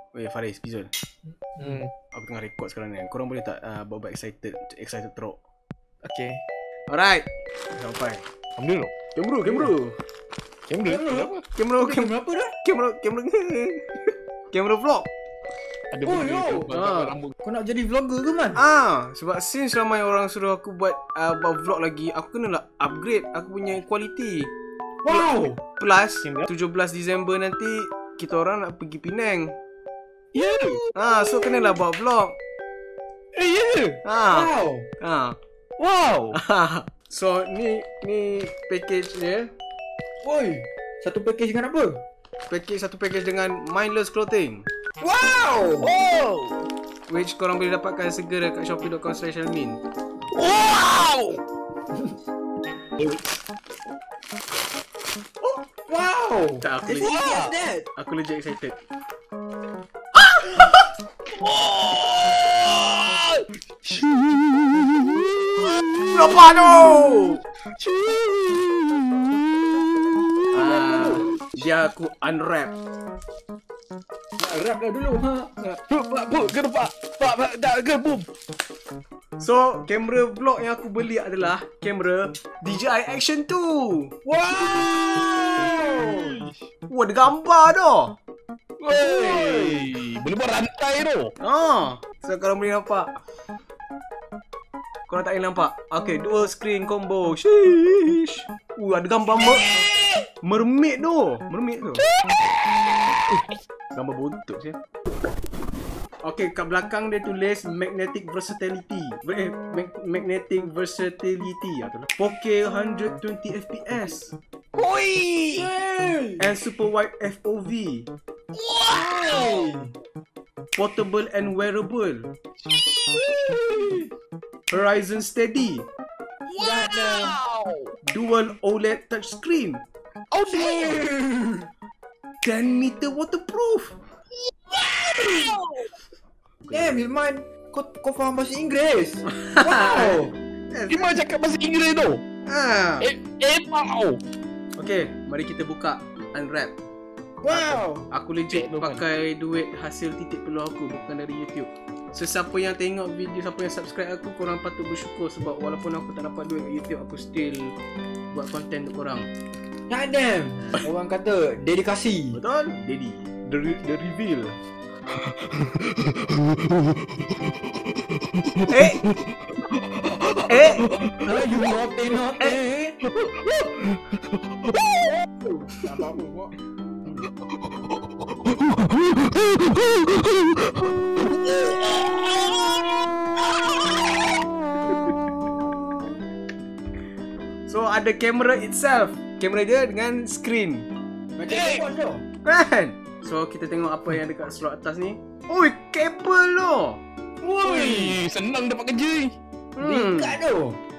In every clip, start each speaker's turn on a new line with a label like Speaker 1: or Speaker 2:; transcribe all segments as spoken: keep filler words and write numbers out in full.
Speaker 1: Weh Faris, Bizul.
Speaker 2: Hmm.
Speaker 1: Aku tengah record sekarang ni. Korang boleh tak uh, bawa excited excited teruk?
Speaker 2: Okay.
Speaker 1: Alright. Sampai.
Speaker 2: Alhamdulillah.
Speaker 1: Kamera, kamera.
Speaker 2: Kamera? Kenapa?
Speaker 1: Kamera, kamera
Speaker 3: Apa dah?
Speaker 1: kamera, kamera. Kamera vlog.
Speaker 2: Ada
Speaker 3: Oh,
Speaker 2: benda
Speaker 3: yo.
Speaker 2: tu.
Speaker 1: Ah.
Speaker 2: Rambut.
Speaker 3: Kau nak jadi vlogger ke man?
Speaker 1: Ah, sebab since ramai orang suruh aku buat uh, buat vlog lagi, aku kenalah upgrade aku punya quality.
Speaker 3: Wow.
Speaker 1: Plus
Speaker 2: Tinggal.
Speaker 1: tujuh belas Disember nanti kita orang nak pergi Penang.
Speaker 2: Ya.
Speaker 1: Ah, so kenalah buat vlog.
Speaker 2: Eh, ya.
Speaker 1: Ah.
Speaker 3: Wow.
Speaker 1: Ah.
Speaker 2: Wow.
Speaker 1: So ni ni package dia.
Speaker 3: Woi. Satu package dengan apa?
Speaker 1: Package satu package dengan Mindless Clothing,
Speaker 3: Wow.
Speaker 2: Wow.
Speaker 1: which korang boleh dapatkan segera kat shopee dot com slash admin.
Speaker 2: Wow.
Speaker 3: Wow.
Speaker 1: Tak, aku
Speaker 3: It's
Speaker 1: legit,
Speaker 3: easy as that.
Speaker 1: aku legit excited. Kenapa tu? Ah, dia aku unwrap.
Speaker 3: Nak rap dah dulu. Ha.
Speaker 2: Pak, bu, ke pak. Pak, pak, tak ke boom.
Speaker 1: So, kamera vlog yang aku beli adalah kamera D J I Action two.
Speaker 3: Wow.
Speaker 1: Wah, ada gambar dah.
Speaker 2: Wey, boleh buat rantai tu.
Speaker 1: Ah, so korang boleh nampak. Korang tak boleh nampak. Okay, dual screen combo. Sheesh. Uh, ada gambar mer mermaid tu. Mermaid tu. Uh, gambar bontot je. Okay, kat belakang dia tulis magnetic versatility. Eh, mag magnetic versatility atau four K one twenty F P S
Speaker 2: Oi.
Speaker 1: and super wide F O V.
Speaker 2: Wow.
Speaker 1: Portable and wearable. Horizon steady.
Speaker 2: Wow.
Speaker 1: Dual O L E D touchscreen.
Speaker 2: Oh dear.
Speaker 1: ten meter waterproof.
Speaker 3: Damn, Hilman. Kau kau faham bahasa Inggeris. Wow.
Speaker 2: Dia mau cakap bahasa Inggeris tu.
Speaker 1: Ah.
Speaker 2: Eh, eh, wow.
Speaker 1: Okay, mari kita buka unwrap.
Speaker 3: Wow.
Speaker 1: Aku legit
Speaker 2: Eh, tu kan.
Speaker 1: pakai duit hasil titik peluh aku, bukan dari YouTube. So siapa yang tengok video, siapa yang subscribe aku, korang patut bersyukur sebab walaupun aku tak dapat duit dari YouTube, aku still buat konten untuk korang.
Speaker 3: God damn. Orang kata dedikasi.
Speaker 1: Betul? Daddy. The, re- the reveal. eh? Eh?
Speaker 3: Ah, you naughty naughty. Tak apa-apa kok.
Speaker 1: So ada kamera itself. Kamera dia dengan screen.
Speaker 3: Macam handphone tu.
Speaker 1: Kan? So kita tengok apa yang dekat slot atas ni. Ui, kabel tu.
Speaker 2: Oi, senang dapat kerja ni.
Speaker 1: Hmm.
Speaker 3: Dekat tu.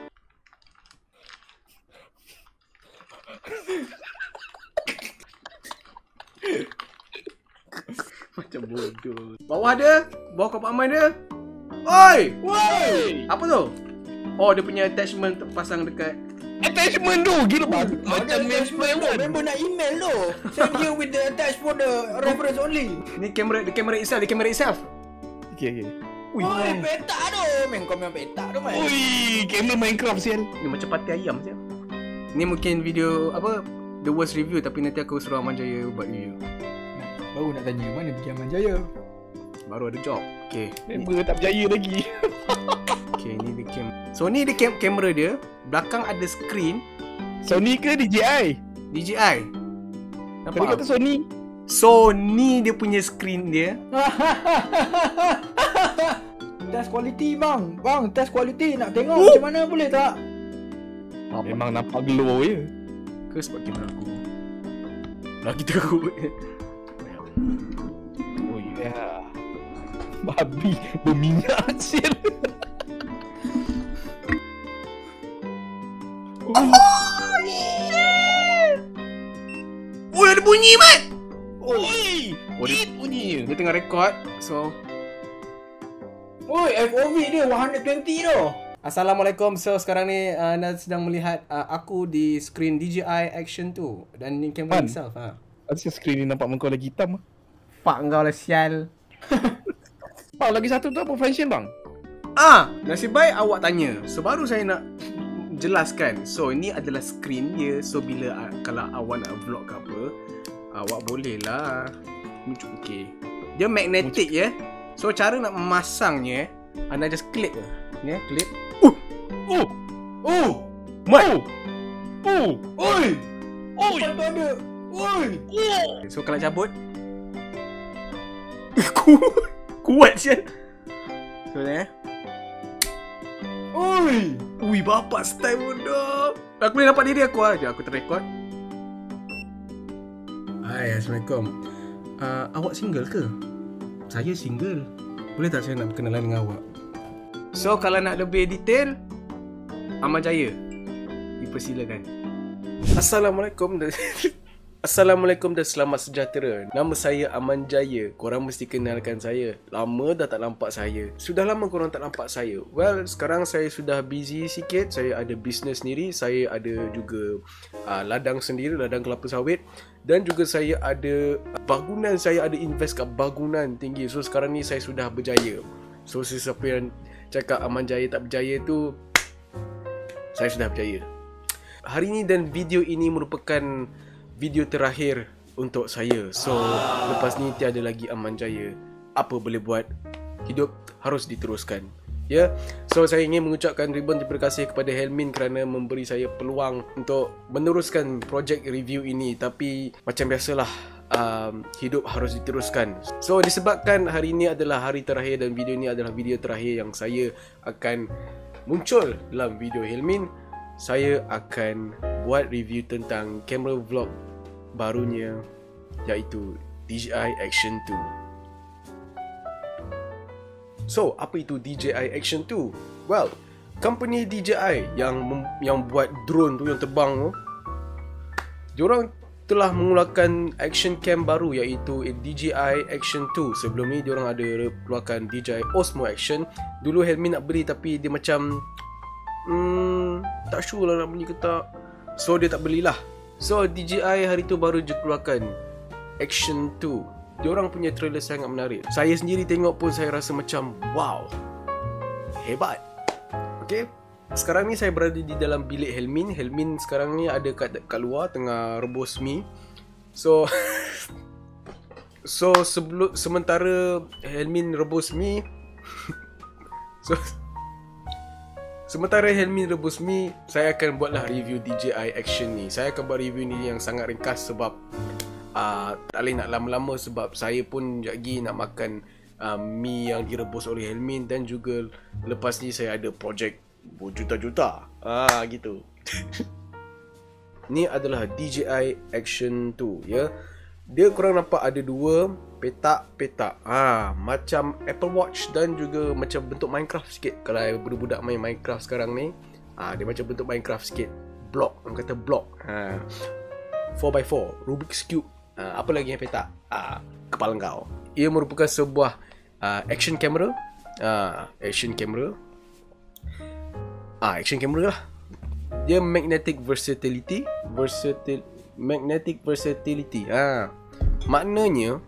Speaker 1: Macam bodoh. Bawah dia, bawah kompartmen dia. Oi!
Speaker 2: Woi.
Speaker 1: Apa tu? Oh, dia punya attachment terpasang dekat.
Speaker 2: Attachment tu gila bagus.
Speaker 3: Ada
Speaker 2: Macam
Speaker 3: attachment tu.
Speaker 2: member kan.
Speaker 3: Member nak email tu. Send here with the attached for the reference only.
Speaker 1: Ni kamera, the kamera itself, the kamera itself.
Speaker 2: Okey okey.
Speaker 1: Ui,
Speaker 3: Oi, petak tu. Main kau main petak tu man.
Speaker 2: Oi, kamera Minecraft sial.
Speaker 1: ni macam pati ayam je. Ni mungkin video apa? The worst review, tapi nanti aku suruh Aman Jaya buat review.
Speaker 3: Baru nak tanya mana pergi Aman Jaya.
Speaker 1: Baru ada job. Okay. Ni,
Speaker 2: Member tak berjaya lagi.
Speaker 1: okay, ni dia cam. So ni dia cam kamera dia. Belakang ada screen
Speaker 2: Sony ke D J I?
Speaker 1: D J I.
Speaker 2: Tadi
Speaker 1: Nampak?
Speaker 2: kata Sony.
Speaker 1: So ni dia punya screen dia.
Speaker 3: Test quality bang. Bang, test quality nak tengok
Speaker 1: Oh.
Speaker 3: macam mana boleh tak?
Speaker 2: Memang nampak glow je.
Speaker 1: Ke sebab kamera aku lagi teruk.
Speaker 2: Oh ya. Babi berminyak sial.
Speaker 1: Oh, ada bunyi, Mat!
Speaker 2: Oi,
Speaker 1: Oh, dia,
Speaker 2: it bunyi.
Speaker 1: dia tengah record. So
Speaker 3: Oi, F O V dia one twenty tu.
Speaker 1: Assalamualaikum. So sekarang ni uh, Anda sedang melihat uh, aku di screen D J I Action two. Dan ni kamera
Speaker 2: Man.
Speaker 1: itself ha.
Speaker 2: Asal skrin ni nampak muka lagi hitam.
Speaker 1: Pak kau lah sial.
Speaker 2: Oh, lagi satu tu apa function bang?
Speaker 1: Ah, nasib baik awak tanya. So baru saya nak jelaskan. So ini adalah screen dia. So bila uh, kalau awak nak vlog ke apa, awak boleh lah. Okay. Dia magnetic ya. So cara nak memasangnya, anda just klik je. Ya, yeah, klik. Uh.
Speaker 2: Oh.
Speaker 3: Oh!
Speaker 1: Mat.
Speaker 2: Oh.
Speaker 3: Oi!
Speaker 2: Oh.
Speaker 3: Apa ada? Oi!
Speaker 1: So kalau cabut Ku- Kuat sial. So eh
Speaker 3: Oi!
Speaker 1: Ui bapak style bodoh. Aku boleh nampak diri aku aja. Aku terrekod. Hai, Assalamualaikum. uh, Awak single ke? Saya single. Boleh tak saya nak berkenalan dengan awak? So kalau nak lebih detail, Aman Jaya, dipersilakan. Assalamualaikum dan Assalamualaikum dan selamat sejahtera. Nama saya Aman Jaya. Korang mesti kenalkan saya. Lama dah tak nampak saya. Sudah lama korang tak nampak saya. Well, sekarang saya sudah busy sikit. Saya ada bisnes sendiri. Saya ada juga uh, ladang sendiri, ladang kelapa sawit. Dan juga saya ada bangunan. Saya ada invest kat bangunan tinggi. So sekarang ni saya sudah berjaya. So sesiapa yang cakap Aman Jaya tak berjaya tu, saya sudah berjaya. Hari ini dan video ini merupakan video terakhir untuk saya. So lepas ni tiada lagi Aman Jaya. Apa boleh buat, hidup harus diteruskan. Ya, yeah? So saya ingin mengucapkan ribuan terima kasih kepada Helmin kerana memberi saya peluang untuk meneruskan projek review ini. Tapi macam biasalah, um, hidup harus diteruskan. So disebabkan hari ini adalah hari terakhir dan video ini adalah video terakhir yang saya akan muncul dalam video Helmin, saya akan buat review tentang kamera vlog barunya, iaitu D J I Action two. So, apa itu D J I Action two? Well, company D J I yang mem- yang buat drone tu, yang terbang tu, diorang telah mengeluarkan action cam baru, iaitu D J I Action two. Sebelum ni diorang ada keluarkan D J I Osmo Action. Dulu Helmi nak beli tapi dia macam Hmm, tak sure lah nak beli ke tak. So dia tak belilah. So D J I hari tu baru je keluarkan Action two. Diorang punya trailer sangat menarik. Saya sendiri tengok pun saya rasa macam wow, hebat. Okay, sekarang ni saya berada di dalam bilik Helmin. Helmin sekarang ni ada kat, kat luar tengah rebus mi. So So sebelum sementara Helmin rebus mi So Sementara Helmi rebus mi, saya akan buatlah review D J I Action ni. Saya akan buat review ni yang sangat ringkas sebab uh, tak boleh nak lama-lama sebab saya pun lagi nak makan uh, mi yang direbus oleh Helmi. Dan juga lepas ni saya ada projek berjuta-juta. Ah gitu. Ni adalah D J I Action two ya. Dia korang nampak ada dua petak-petak. Ah, macam Apple Watch dan juga macam bentuk Minecraft sikit. Kalau budak-budak main Minecraft sekarang ni, ah dia macam bentuk Minecraft sikit. Block, orang kata block. Ha. four by four, Rubik's Cube. Ah, apa lagi yang petak? Ah, kepala kau. Ia merupakan sebuah uh, action camera. Ah, action camera. Ah, action camera lah. Dia magnetic versatility, versatil magnetic versatility. Ah. Maknanya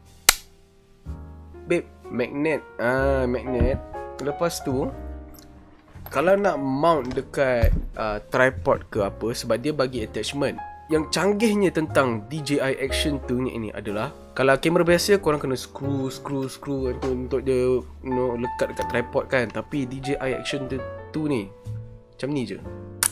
Speaker 1: babe, magnet. Ah, magnet. Lepas tu kalau nak mount dekat uh, tripod ke apa, sebab dia bagi attachment. Yang canggihnya tentang D J I Action two ni ini adalah, kalau kamera biasa korang kena screw screw screw untuk, untuk dia you know, lekat dekat tripod kan. Tapi D J I Action two ni macam ni je.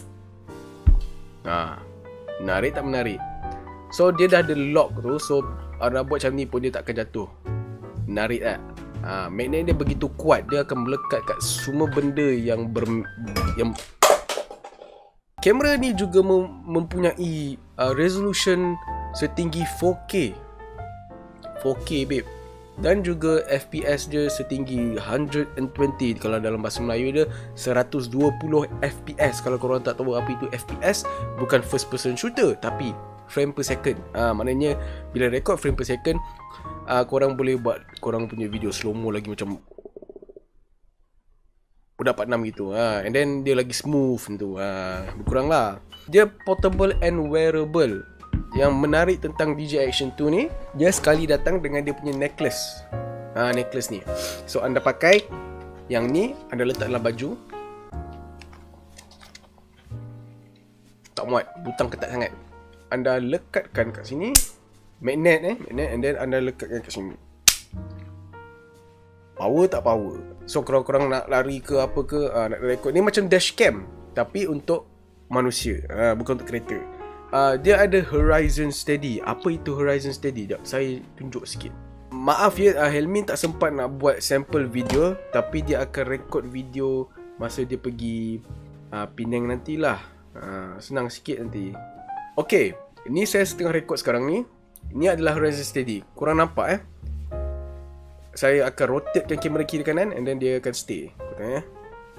Speaker 1: Ha, menarik tak menarik? So dia dah ada lock tu. So nak buat macam ni pun dia tak akan jatuh. Menarik tak? Ha, magnet dia begitu kuat, dia akan melekat kat semua benda yang ber, yang kamera ni juga mem, mempunyai uh, resolution setinggi four K. four K babe. Dan juga F P S dia setinggi one twenty. Kalau dalam bahasa Melayu dia one twenty F P S. Kalau korang tak tahu apa itu F P S, bukan first person shooter tapi frame per second. Ah, maknanya bila record frame per second, ah, korang boleh buat korang punya video slow mo lagi macam Udah empat enam gitu. Ha, and then dia lagi smooth tu. Ha, berkurang lah. Dia portable and wearable. Yang menarik tentang D J I Action two ni, dia sekali datang dengan dia punya necklace. uh, necklace ni. So anda pakai yang ni, anda letak dalam baju. Tak muat, butang ketat sangat. Anda lekatkan kat sini, magnet eh, magnet, and then anda lekatkan kat sini. Power tak power. So korang-korang nak lari ke apa ke, uh, nak rekod ni macam dashcam tapi untuk manusia, uh, bukan untuk kereta. Uh, dia ada horizon steady. Apa itu horizon steady? Sekejap, saya tunjuk sikit. Maaf ya, uh, Helmin tak sempat nak buat sampel video, tapi dia akan rekod video masa dia pergi uh, Penang nantilah. Uh, senang sikit nanti. Okay, ini saya setengah rekod sekarang ni. Ini adalah horizon steady. Korang nampak eh? Saya akan rotatekan kamera kiri kanan, and then dia akan stay. Korang eh?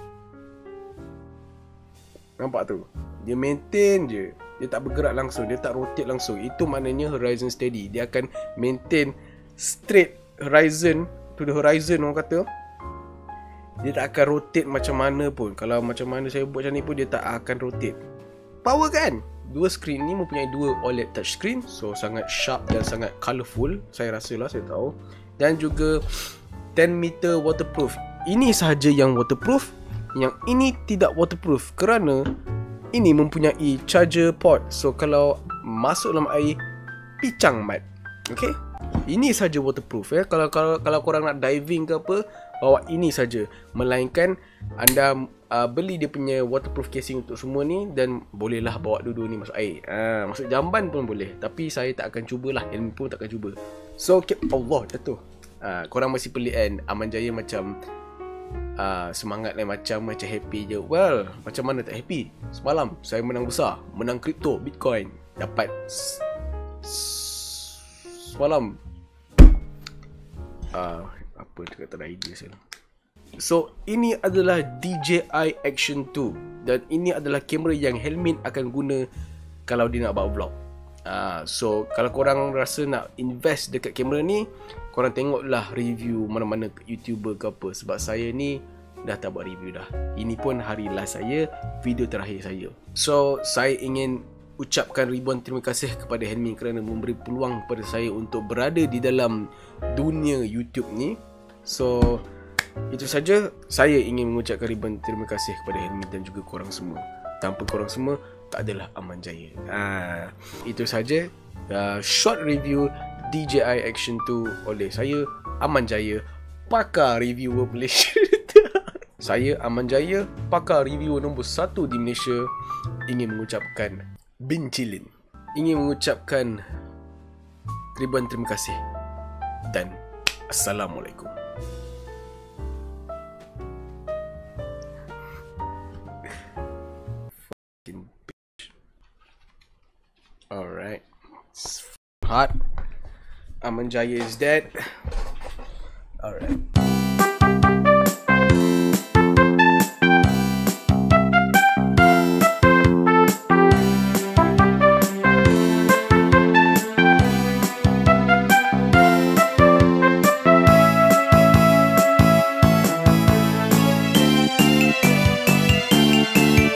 Speaker 1: Nampak tu? Dia maintain je. Dia tak bergerak langsung, dia tak rotate langsung. Itu maknanya horizon steady. Dia akan maintain straight horizon to the horizon, orang kata. Dia tak akan rotate macam mana pun. Kalau macam mana saya buat macam ni pun, dia tak akan rotate. Power kan? Dua screen ni mempunyai dua O L E D touch screen. So sangat sharp dan sangat colourful. Saya rasa lah, saya tahu. Dan juga ten meter waterproof. Ini sahaja yang waterproof. Yang ini tidak waterproof kerana ini mempunyai charger port. So kalau masuk dalam air, picang mat. Okay? Ini saja waterproof ya. Kalau kalau kalau korang nak diving ke apa, bawa ini saja. Melainkan anda uh, beli dia punya waterproof casing untuk semua ni, dan bolehlah bawa dua-dua ni masuk air. Ha, masuk jamban pun boleh. Tapi saya tak akan cubalah. Helmi pun tak akan cuba. So okay. Allah jatuh. Uh, korang masih pelik kan? Aman Jaya macam uh, semangat lah, macam macam happy je. Well, macam mana tak happy? Semalam saya menang besar, menang kripto, Bitcoin, dapat semalam uh, apa tu kata idea saya. So ini adalah D J I Action two, dan ini adalah kamera yang Helmin akan guna kalau dia nak buat vlog. Uh, so kalau korang rasa nak invest dekat kamera ni, korang tengoklah review mana-mana YouTuber ke apa. Sebab saya ni dah tak buat review dah. Ini pun hari last saya, video terakhir saya. So saya ingin ucapkan ribuan terima kasih kepada Helmi kerana memberi peluang kepada saya untuk berada di dalam dunia YouTube ni. So itu saja. Saya ingin mengucapkan ribuan terima kasih kepada Helmi dan juga korang semua. Tanpa korang semua, tak adalah Aman Jaya. Ah, itu saja uh, short review D J I Action two oleh saya, Aman Jaya, pakar reviewer Malaysia. Saya Aman Jaya, pakar reviewer nombor satu di Malaysia, ingin mengucapkan bincilin, ingin mengucapkan ribuan terima kasih dan Assalamualaikum. Fucking bitch. Alright, it's hot. Aman Jaya is dead. Alright.